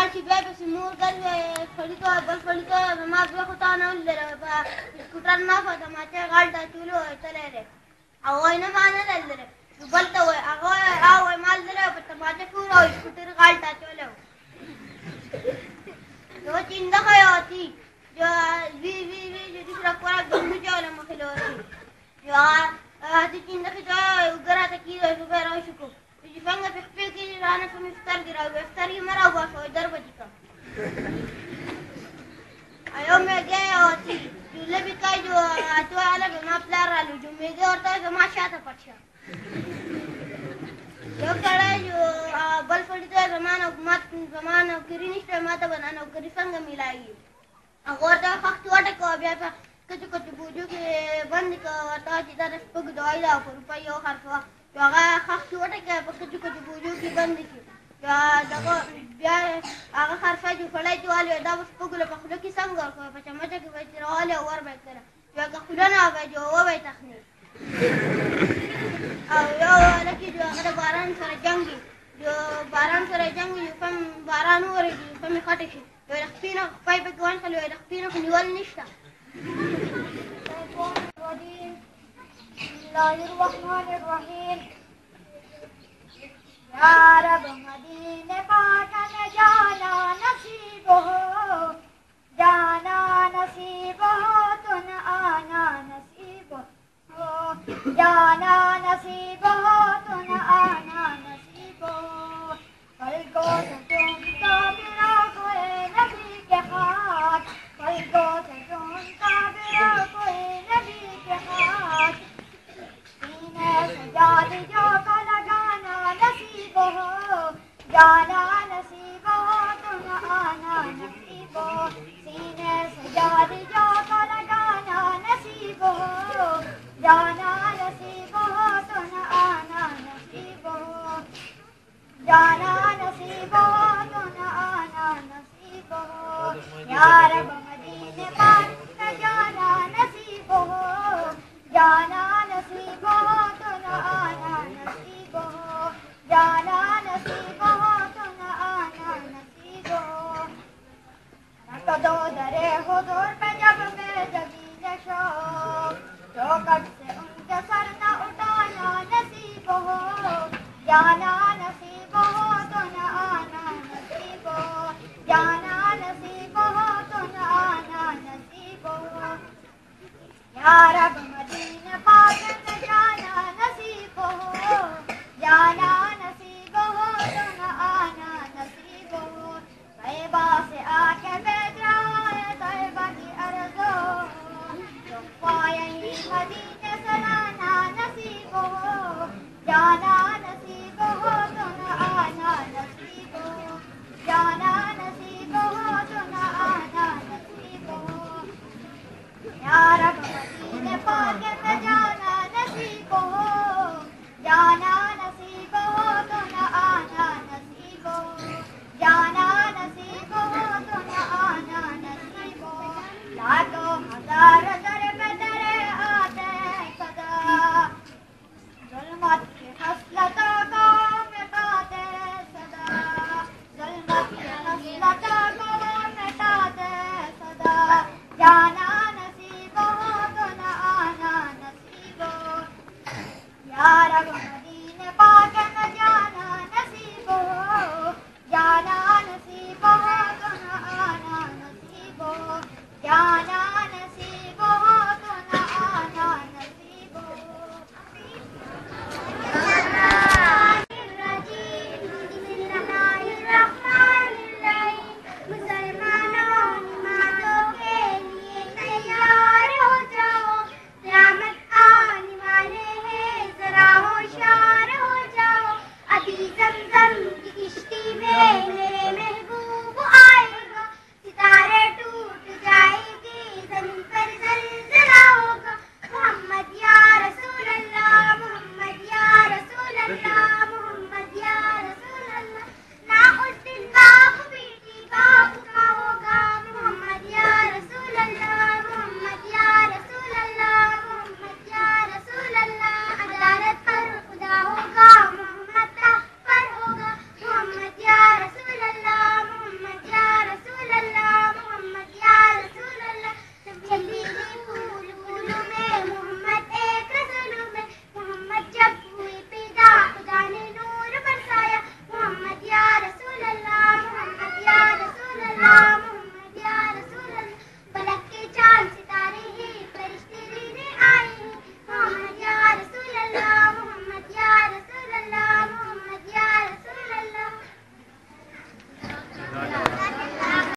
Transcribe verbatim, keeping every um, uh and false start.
ماشي بيه بس مور قال فلتو بل فلتو ما بياخد أنا ولا بسكوتر ما فدا ما تقال تقولوا تلره أوينا ما أنا لره بلتا وي أغوي أوي ما لره بتماجة كورا سكوتر قال تقولوا जो चिंता काय होती जो वी वी वी जो दूसरा पूरा गंदू जो वाला मखलो होती जो आधी चिंता की जो उगरा तक की जो सुबह रात शुको जो फंगा पिक्पे की राना से मिस्टर गिरा हुआ मिस्टर ही मरा हुआ सो इधर बजी का आयो मैं गया होती जो लेबी का जो आतो वाला बना प्लार आलू जो मैं गया होता है जो माशा था पच्चा जो कड़ा जो बल फड़ी तो ज़माना मत ज़माना किरीनिश पे माता बनाना किरीसंग मिलाई अगर तो फक्त वाटे को अभी आप कुछ कुछ बुझो के बंद का वाता जिधर स्पुग दवाई ला पर रुपये यो खर्चवा जो अगर फक्त वाटे के आप कुछ कुछ बुझो की बंद की जो दबो बियार अगर खर्चा जो फलाई जो वाले दबो स्पुग ले पकड़ो की संग और को पचा मजा के बैठ रहा वाले और बैठ कर जो अगर खुलाना आवे जो वो बैठ तखनी أو يا لكي جو أخذ باران سر جنگي جو باران سر جنگي يفهم باران ورد يفهم خاتشي جو يخفينا خفاي بقوان خلو يخفينا في نوال نشتا بسم الله الرحمن الرحيم يا رب مدينة پاکن جانا نصیب ہو جانا نصیب ہو تن آنا نصیب ہو जाना नसीब हो तो न आना नसीब हो कल को तुम तो बिरा कोई नबी के हाथ कल को तुम तो बिरा कोई नबी के हाथ सीने सजा जो को लगाना नसीब हो जाना नसीब हो तो न आना नसीब हो सीने सजा जो को लगाना नसीब हो जाना नसीब हो तो न आना नसीब हो जाना नसीब हो तो न आना नसीब हो या रब मदीने पाक न जाना नसीब हो जाना नसीब हो तो न आना नसीब हो जाना नसीब हो तो न आना नसीब हो रख दो दरे हुजूर पे जब मैं जगी नशो चौकट से उनके सर न उठाना नसीब हो जाना नसीब हो तो न आना नसीब हो जाना नसीब हो तो न आना नसीब हो या रब मदीने पाक में जाना नसीब हो जाना नसीब हो तो न आना नसीब हो तैयबा से आके भेज रहा है तैयबा की अर्ज़ो यही मदीने सलाना नसीब हो जाना नसीब हो तो न आना नसीब हो जाना नसीब हो तो न आना नसीब हो या रब मदीने नाम